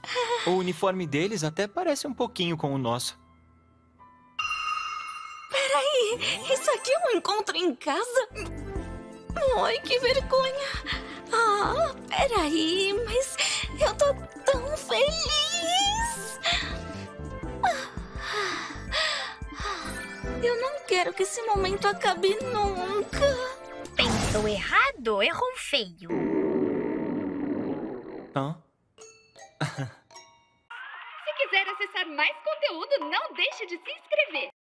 O uniforme deles até parece um pouquinho com o nosso. Peraí, isso aqui é um encontro em casa? Ai, que vergonha. Ah, peraí, mas eu tô tão feliz. Eu não quero que esse momento acabe nunca. Pensou errado, errou feio. Hã? Se quiser acessar mais conteúdo, não deixe de se inscrever.